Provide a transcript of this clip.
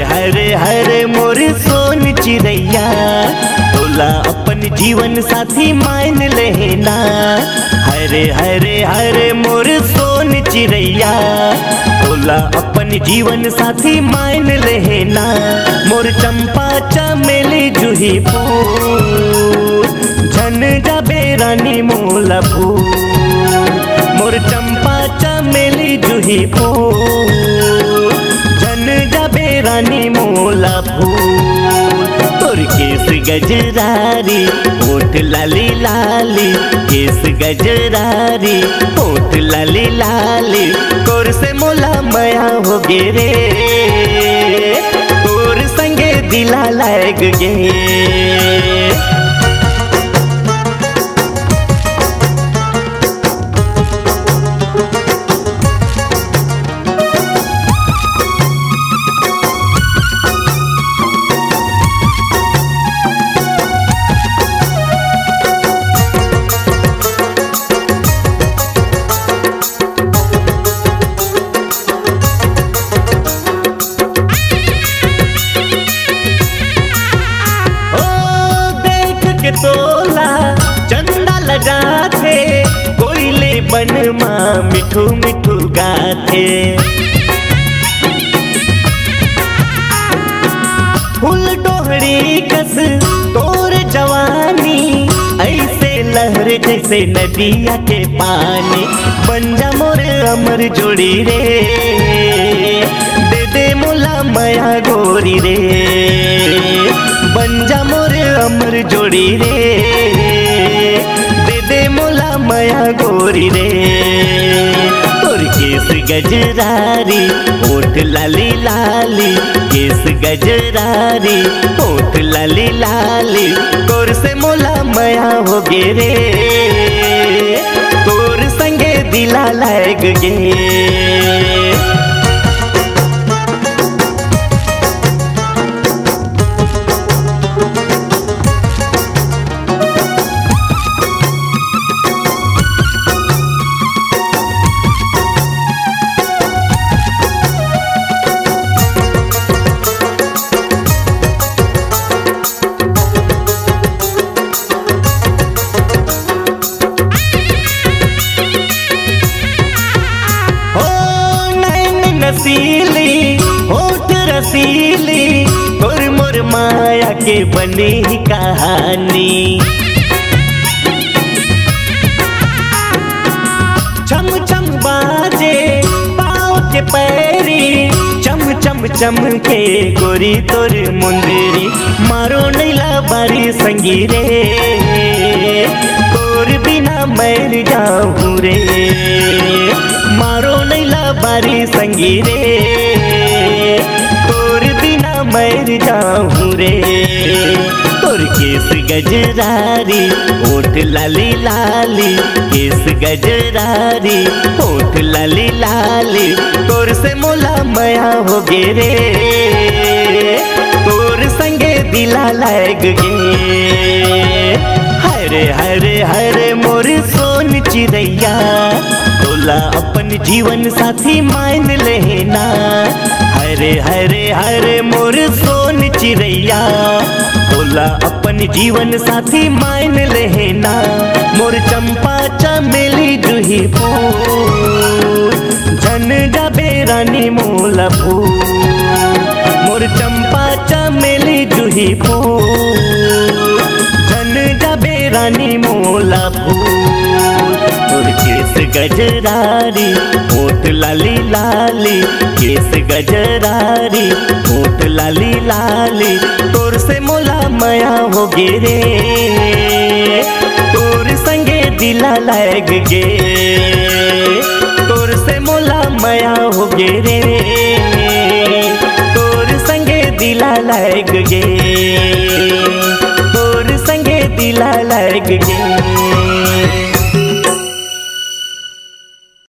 हरे हरे मोर सोन चिड़ैया, तोला अपन जीवन साथी मान लेना। हरे हरे हरे मोर सोन चिड़ैया, तोला अपन जीवन साथी मान लेना। मोर चंपा चमेली जूही फूल, झन जाबे रानी मोला फूल। मोर चंपा चमेली जूही फूल, झन जाबे रानी मोला फूल। तोर केस गजरारी होठ लाली लाली, केस गजरारी होठ लाली लाली, तोर से मोला माया हो गे रे, तोर संगे दिला लाग गे। तोला चंदा लगाथे, कोयले बन माँ मिठू मिठू गाथे। फूल डोहड़ी कस तोर जवानी, ऐसे लहर जैसे नदिया के पानी। बन जा मोर अमर जोड़ी रे, दे दे मोला माया गोरी रे। बन जा मोर अमर जोड़ी रे, दे दे मोला माया गोरी रे। तोर केस गजरारी होठ लाली लाली, केस गजरारी होठ लाली लाली, तोर से मोला माया हो गे रे, तोर संगे दिला लाग गे। रसीली होठ रसीली, तोर मोर माया के बनी कहानी। छम छम बाजे पाँव के पैरी, चम चम चम के गोरी तोर मुंदरी। मारो नैला बारी संगी रे, तोर बिना मर जाऊं रे। मारो नैला बारी संगी रे, तोर बिना मर जाऊं रे। तोर केस गजरारी होठ लाली लाली, केस गजरारी होठ लाली लाली, तोर से मोला माया हो गे रे, तोर संगे दिला लाग गे। हरे हरे हरे मोर सोन चिड़ैया, तोला अपन जीवन साथी मान लेना। हरे हरे हरे मोर सोन चिड़ैया, तोला अपन जीवन साथी मान लेना। मोर चंपा चमेली जूही फूल, झन जाबे रानी मोला फूल। मोर चंपा चमेली जूही फूल, झन जाबे रानी मोला फूल। तोर केस गजरारी होठ लाली लाली, केस गजरारी होठ लाली लाली, तोर से मोला माया हो गे रे, तोर संगे दिला लाग गे। तोर से मोला माया हो गे रे, तोर संगे दिला लाग गे, तोर संगे दिला लाग गे।